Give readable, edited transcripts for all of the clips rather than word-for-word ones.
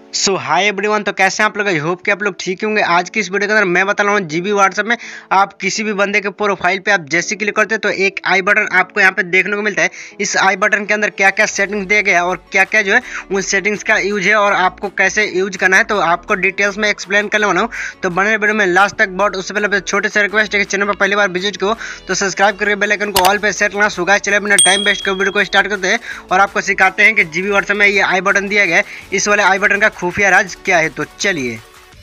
सो hi everyone. तो कैसे हैं आप लोग? आई होप कि आप लोग ठीक होंगे। आज की इस वीडियो के अंदर मैं बता रहा हूँ जीबी व्हाट्सएप में आप किसी भी बंदे के प्रोफाइल पे आप जैसे क्लिक करते हैं तो एक आई बटन आपको यहाँ पे देखने को मिलता है। इस आई बटन के अंदर क्या क्या सेटिंग्स दिया गया है और क्या क्या जो है उन सेटिंग्स का यूज है और आपको कैसे यूज करना है, तो आपको डिटेल्स में एक्सप्लेन करने वाला हूँ। तो बने वीडियो में लास्ट तक बहुत। उससे पहले छोटे से रिक्वेस्ट है कि चैनल पर पहली बार विजिट करो तो सब्सक्राइब करके बेल आइकन को ऑल पे सेट करना। सो गाइस चलिए अपना टाइम वेस्ट कर वीडियो को स्टार्ट करते हैं और आपको सिखाते हैं कि जीबी व्हाट्सएप में ये आई बटन दिया गया है, इस वाले आई बटन का खुफिया राज क्या है। तो चलिए,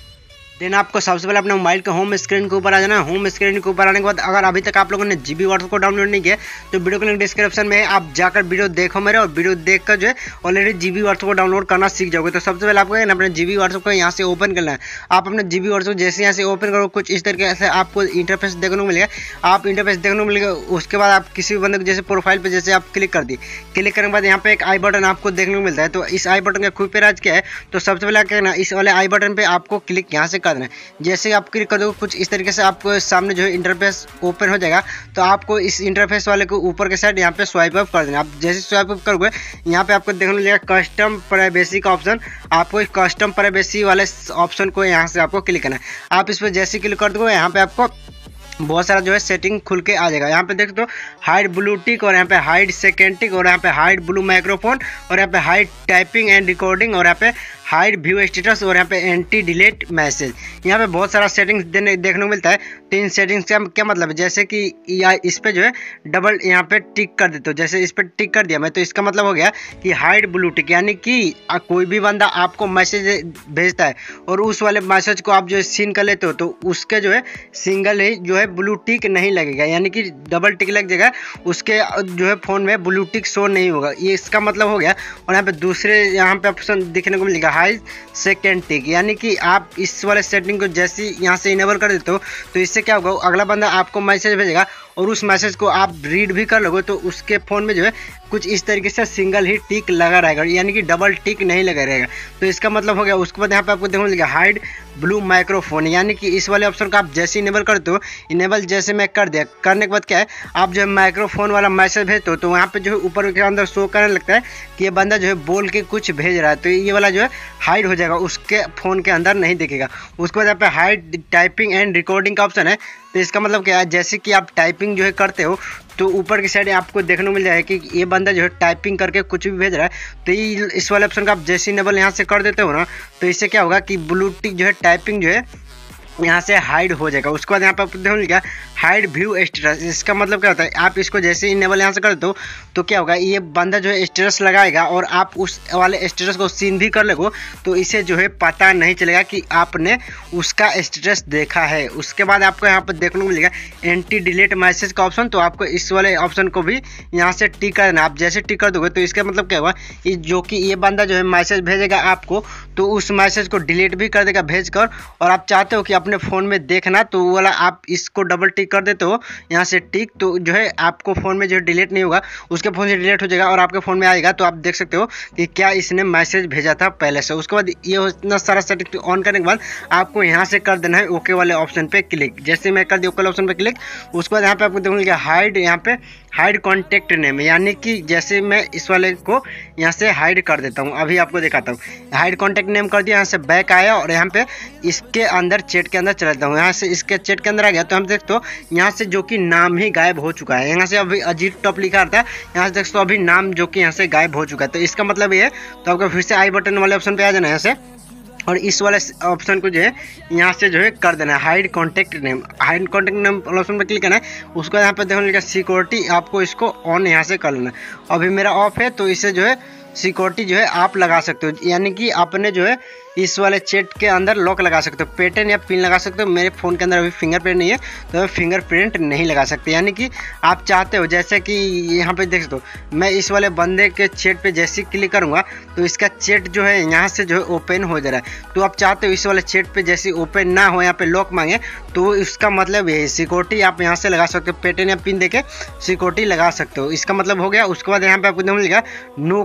देन आपको सबसे पहले अपने मोबाइल के होम स्क्रीन के ऊपर आ जाना है। होम स्क्रीन के ऊपर आने के बाद अगर अभी तक आप लोगों ने जीबी व्हाट्सएप को डाउनलोड नहीं किया तो वीडियो के लिंक डिस्क्रिप्शन में है, आप जाकर वीडियो देखो मेरे, और वीडियो देखकर जो है ऑलरेडी जीबी व्हाट्सएप को डाउनलोड करना सीख जाओगे। तो सबसे पहले आपको अपने जीबी व्हाट्सएप को यहाँ से ओपन करना है। आप अपने जीबी व्हाट्सएप जैसे यहाँ से ओपन करो कुछ इस तरीके से आपको इंटरफेस देखने को मिलेगा। आप इंटरफेस देखने को मिलेगा, उसके बाद आप किसी भी बंदे को जैसे प्रोफाइल पर जैसे आप क्लिक कर दी, क्लिक करने के बाद यहाँ पे एक आई बटन आपको देखने को मिलता है। तो इस आई बटन का खुफिया राज क्या है, तो सबसे पहले क्या करना है, इस वाले आई बटन पर आपको क्लिक यहाँ से कर देना है। जैसे आप क्लिक कर दो कुछ इस तरीके से आपको सामने जो है इंटरफेस ओपन हो जाएगा। तो आपको इस इंटरफेस वाले को ऊपर के साइड यहाँ पे स्वाइप अप कर देना। आप जैसे स्वाइप अप करोगे यहाँ पे आपको देखने को मिलेगा कस्टम प्राइवेसी का ऑप्शन। आपको इस कस्टम प्राइवेसी वाले ऑप्शन को यहाँ से आपको क्लिक करना है। आप इस पर जैसे क्लिक कर दोगे यहाँ पे आपको बहुत सारा जो है सेटिंग खुल के आ जाएगा। यहाँ पे देख दो हाइड ब्लू टिक, और यहाँ पे हाइड सेकेंड और यहाँ पे हाइड ब्लू माइक्रोफोन, और यहाँ पे हाइड टाइपिंग एंड रिकॉर्डिंग, और यहाँ पे हाइड व्यू स्टेटस, और यहाँ पे एंटी डिलीट मैसेज। यहाँ पे बहुत सारा सेटिंग्स देखने को मिलता है। तो इन सेटिंग्स का क्या मतलब है, जैसे कि इस पे जो है डबल यहाँ पे टिक कर देते हो, जैसे इस पे टिक कर दिया मैं, तो इसका मतलब हो गया कि हाइड ब्लू टिक, यानी कि कोई भी बंदा आपको मैसेज भेजता है और उस वाले मैसेज को आप जो है सीन कर लेते हो तो उसके जो है सिंगल ही जो है ब्लू टिक नहीं लगेगा, यानी कि डबल टिक लग जाएगा, उसके जो है फ़ोन में ब्लू टिक शो नहीं होगा। ये इसका मतलब हो गया। और यहाँ पे दूसरे यहाँ पे ऑप्शन दिखने को मिलेगा हाई सेकेंड टिक, यानी कि आप इस वाले सेटिंग को जैसे यहाँ से इनेबल कर देते हो तो इससे क्या होगा, अगला बंदा आपको मैसेज भेजेगा और उस मैसेज को आप रीड भी कर लोगे तो उसके फ़ोन में जो है कुछ इस तरीके से सिंगल ही टिक लगा रहेगा, यानी कि डबल टिक नहीं लगा रहेगा। तो इसका मतलब हो गया। उसके बाद यहाँ पे आपको देखने को मिलेगा हाइड ब्लू माइक्रोफोन, यानी कि इस वाले ऑप्शन को आप जैसे इनेबल करते हो, इनेबल जैसे मैं कर दिया, करने के बाद क्या है, आप जो है माइक्रोफोन वाला मैसेज भेजते हो तो वहाँ पे जो है ऊपर के अंदर शो करने लगता है कि ये बंदा जो है बोल के कुछ भेज रहा है। तो ये वाला जो है हाइड हो जाएगा, उसके फ़ोन के अंदर नहीं दिखेगा। उसके बाद यहाँ पे हाइड टाइपिंग एंड रिकॉर्डिंग का ऑप्शन है। तो इसका मतलब क्या है, जैसे कि आप टाइपिंग जो है करते हो तो ऊपर की साइड आपको देखने को मिल जाएगा कि ये बंदा जो है टाइपिंग करके कुछ भी भेज रहा है। तो ये इस वाले ऑप्शन का आप जैसे इनेबल यहाँ से कर देते हो ना, तो इससे क्या होगा कि ब्लू टिक जो है टाइपिंग जो है यहाँ से हाइड हो जाएगा। उसके बाद यहाँ पे आपको देखने को मिलेगा हाइड व्यू स्टेटस। इसका मतलब क्या होता है, आप इसको जैसे इनेबल यहाँ से कर दो तो क्या होगा, ये बंदा जो है स्टेटस लगाएगा और आप उस वाले स्टेटस को सीन भी कर लोगे तो इसे जो है पता नहीं चलेगा कि आपने उसका स्टेटस देखा है। उसके बाद आपको यहाँ पर देखने को मिलेगा एंटी डिलीट मैसेज का ऑप्शन। तो आपको इस वाले ऑप्शन को भी यहाँ से टिक कर देना। आप जैसे टिक कर दोगे तो इसका मतलब क्या होगा, जो कि ये बंदा जो है मैसेज भेजेगा आपको तो उस मैसेज को डिलीट भी कर देगा भेज कर, और आप चाहते हो कि अपने फ़ोन में देखना तो वो वाला आप इसको डबल टिक कर देते हो यहाँ से टिक, तो जो है आपको फ़ोन में जो है डिलीट नहीं होगा, उसके फ़ोन से डिलीट हो जाएगा और आपके फ़ोन में आएगा। तो आप देख सकते हो कि क्या इसने मैसेज भेजा था पहले से। उसके बाद ये इतना सारा सेटिंग ऑन करने के बाद आपको यहाँ से कर देना है ओके वाले ऑप्शन पे क्लिक। जैसे मैं कर दिया ओके वाले ऑप्शन पे क्लिक, उसके बाद यहाँ पे आपको देखने लगा हाइड, यहाँ पे हाइड कॉन्टैक्ट नेम, यानी कि जैसे मैं इस वाले को यहाँ से हाइड कर देता हूँ, अभी आपको दिखाता हूँ। हाइड कॉन्टैक्ट नेम कर दिया, यहाँ से बैक आया और यहाँ पे इसके अंदर चैट के अंदर चला जाता हूँ। यहाँ से इसके चैट के अंदर आ गया तो हम देखते हो यहाँ से जो कि नाम ही गायब हो चुका है। यहाँ से अभी अजीत टॉप लिखा था, यहाँ से देखते हो अभी नाम जो कि यहाँ से गायब हो चुका है। तो इसका मतलब ये है, तो आपको फिर से आई बटन वाले ऑप्शन पे आ जाना है यहाँ से, और इस वाले ऑप्शन को जो है यहाँ से जो है कर देना है hide contact name. Hide contact name option पर क्लिक करना है। उसको यहाँ पे देखने लगा सिक्योरिटी, आपको इसको ऑन यहाँ से कर लेना है। अभी मेरा ऑफ है तो इसे जो है सिक्योरिटी जो है आप लगा सकते हो, यानी कि आपने जो है इस वाले चैट के अंदर लॉक लगा सकते हो, पैटर्न या पिन लगा सकते हो। मेरे फ़ोन के अंदर अभी फिंगरप्रिंट नहीं है तो मैं फिंगरप्रिंट नहीं लगा सकते, यानी कि आप चाहते हो जैसे कि यहाँ पे देख सकते हो मैं इस वाले बंदे के चैट पे जैसे क्लिक करूँगा तो इसका चैट जो है यहाँ से जो है ओपन हो जा रहा है। तो आप चाहते हो इस वाले चैट पे जैसे ओपन ना हो, यहाँ पे लॉक मांगे, तो इसका मतलब ये सिक्योरिटी आप यहाँ से लगा सकते हो, पैटर्न या पिन देके सिक्योरिटी लगा सकते हो। इसका मतलब हो गया। उसके बाद यहाँ पे आपको देखने मिलेगा नो कॉल का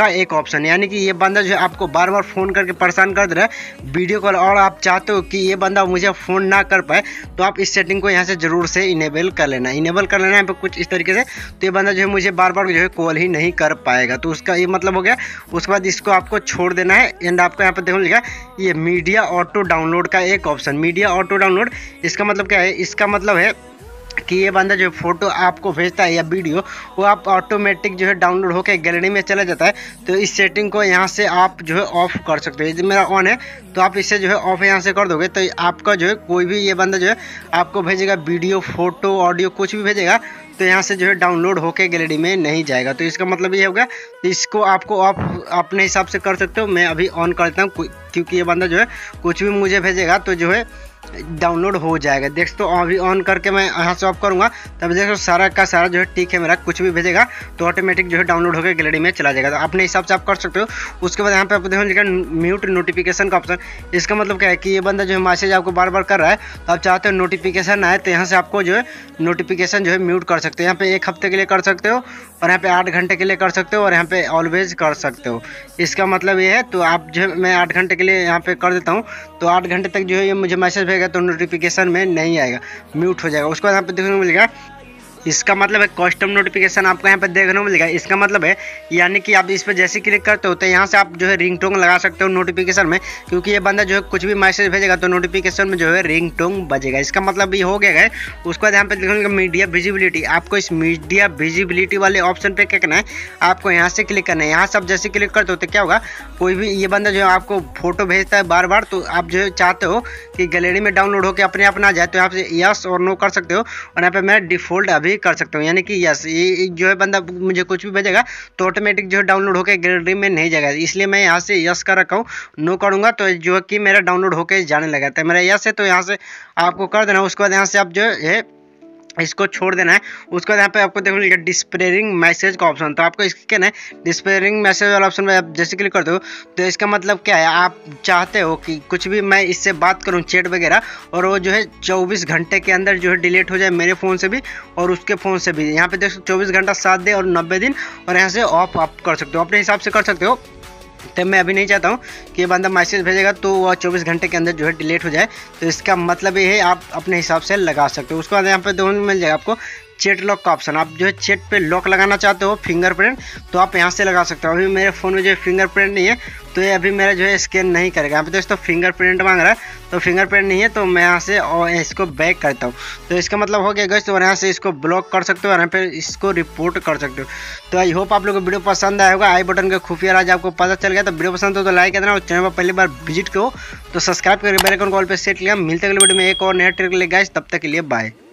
का एक ऑप्शन, यानी कि ये बंदा जो है आपको बार बार फ़ोन करके परेशान कर दे रहा है वीडियो कॉल, और आप चाहते हो कि ये बंदा मुझे फ़ोन ना कर पाए, तो आप इस सेटिंग को यहाँ से ज़रूर से इनेबल कर लेना। यहाँ पे कुछ इस तरीके से, तो ये बंदा जो है मुझे बार बार जो है कॉल ही नहीं कर पाएगा। तो उसका ये मतलब हो गया। उसके बाद इसको आपको छोड़ देना है एंड आपको यहाँ पर देखो लिखा ये मीडिया ऑटो डाउनलोड का एक ऑप्शन, मीडिया ऑटो डाउनलोड। इसका मतलब क्या है? इसका मतलब है कि ये बंदा जो फ़ोटो आपको भेजता है या वीडियो, वो आप ऑटोमेटिक जो है डाउनलोड होकर गैलरी में चला जाता है। तो इस सेटिंग को यहाँ से आप जो है ऑफ़ कर सकते हो। यदि मेरा ऑन है तो आप इसे जो है ऑफ यहाँ से कर दोगे, तो आपका जो है कोई भी ये बंदा जो है आपको भेजेगा वीडियो, फोटो, ऑडियो कुछ भी भेजेगा, तो यहाँ से जो है डाउनलोड होके गैलरी में नहीं जाएगा। तो इसका मतलब ये होगा, इसको आपको ऑफ अपने हिसाब से कर सकते हो। मैं अभी ऑन करता हूँ, क्योंकि ये बंदा जो है कुछ भी मुझे भेजेगा तो जो है डाउनलोड हो जाएगा। देख तो अभी ऑन करके मैं यहाँ से ऑफ करूँगा, तब देखो सारा का सारा जो है ठीक है। मेरा कुछ भी भेजेगा तो ऑटोमेटिक जो है डाउनलोड होकर गैलरी में चला जाएगा। तो अपने हिसाब से आप कर सकते हो। उसके बाद यहाँ पे आपको देखो लिखा म्यूट नोटिफिकेशन का ऑप्शन। इसका मतलब क्या है कि ये बंदा जो है मैसेज आपको बार बार कर रहा है, तो आप चाहते हो नोटिफिकेशन आए, तो यहाँ से आपको जो है नोटिफिकेशन जो है म्यूट कर सकते हो। यहाँ पे 1 हफ्ते के लिए कर सकते हो, और यहाँ पे 8 घंटे के लिए कर सकते हो, और यहाँ पे ऑलवेज कर सकते हो। इसका मतलब ये है। तो आप जो है मैं 8 घंटे के लिए यहाँ पे कर देता हूँ, तो 8 घंटे तक जो है ये मुझे मैसेज भेजेगा तो नोटिफिकेशन में नहीं आएगा, म्यूट हो जाएगा। उसके बाद यहाँ पे देखने को मिलेगा, इसका मतलब है कस्टम नोटिफिकेशन आपको यहाँ पे देखने को मिलेगा। इसका मतलब है यानी कि आप इस पर जैसे क्लिक करते हो तो यहाँ से आप जो है रिंगटोन लगा सकते हो नोटिफिकेशन में, क्योंकि ये बंदा जो है कुछ भी मैसेज भेजेगा तो नोटिफिकेशन में जो है रिंगटोन बजेगा। इसका मतलब ये हो गया है। उसके बाद यहाँ पे देखोगे मीडिया विजिबिलिटी। आपको इस मीडिया विजिबिलिटी वाले ऑप्शन पे क्या करना है, आपको यहाँ से क्लिक करना है। यहाँ से आप जैसे क्लिक करते हो तो क्या होगा, कोई भी ये बंदा जो है आपको फोटो भेजता है बार बार, तो आप जो चाहते हो कि गैलरी में डाउनलोड होकर अपने आप ना जाए, तो यहाँ से यस और नो कर सकते हो। और यहाँ पे मैं डिफ़ॉल्ट अभी कर सकता हूँ, यानी कि यस, ये जो है बंदा मुझे कुछ भी भेजेगा तो ऑटोमेटिक जो है डाउनलोड होकर गैलरी में नहीं जाएगा। इसलिए मैं यहाँ से यस कर रखा हूँ। नो करूँगा तो जो है कि मेरा डाउनलोड होकर जाने लगा था। मेरा यस है तो यहाँ से आपको कर देना। उसके बाद यहाँ से आप जो है इसको छोड़ देना है। उसके बाद यहाँ पे आपको देखो लिखा डिस्पेयरिंग मैसेज का ऑप्शन, तो आपको इसके कहना है डिस्पेयरिंग मैसेज वाला ऑप्शन में आप जैसे क्लिक करते हो तो इसका मतलब क्या है, आप चाहते हो कि कुछ भी मैं इससे बात करूं चैट वगैरह, और वो जो है 24 घंटे के अंदर जो है डिलीट हो जाए मेरे फ़ोन से भी और उसके फ़ोन से भी। यहाँ पे देखो 24 घंटा 7 दिन और 90 दिन, और यहाँ से ऑफ आप कर सकते हो, अपने हिसाब से कर सकते हो। तो मैं अभी नहीं चाहता हूँ कि ये बंदा मैसेज भेजेगा तो वह 24 घंटे के अंदर जो है डिलीट हो जाए। तो इसका मतलब ये है आप अपने हिसाब से लगा सकते हो। उसके बाद यहाँ पे दोनों मिल जाएगा आपको चैट लॉक का ऑप्शन। आप जो है चैट पे लॉक लगाना चाहते हो फिंगरप्रिंट, तो आप यहाँ से लगा सकते हो। अभी मेरे फ़ोन में जो है फिंगरप्रिंट नहीं है, तो ये अभी मेरा जो है स्कैन नहीं करेगा। यहाँ पे दोस्तों फिंगरप्रिंट मांग रहा है, तो फिंगरप्रिंट नहीं है, तो मैं यहाँ से और इसको बैक करता हूँ। तो इसका मतलब हो गया गाइस, तो यहाँ से इसको ब्लॉक कर सकते हो और यहाँ पे इसको रिपोर्ट कर सकते हो। तो आई होप आप लोगों को वीडियो पसंद आया होगा। आई बटन का खुफिया राज आपको पता चल गया। तो वीडियो पसंद हो तो लाइक कर देना, और चैनल पर पहली बार विजिट करो तो सब्सक्राइब करके बेल आइकन कॉल पे सेट लिया। मिलते अगले वीडियो में एक और नया ट्रिक ले गाइस, तब तक के लिए बाय।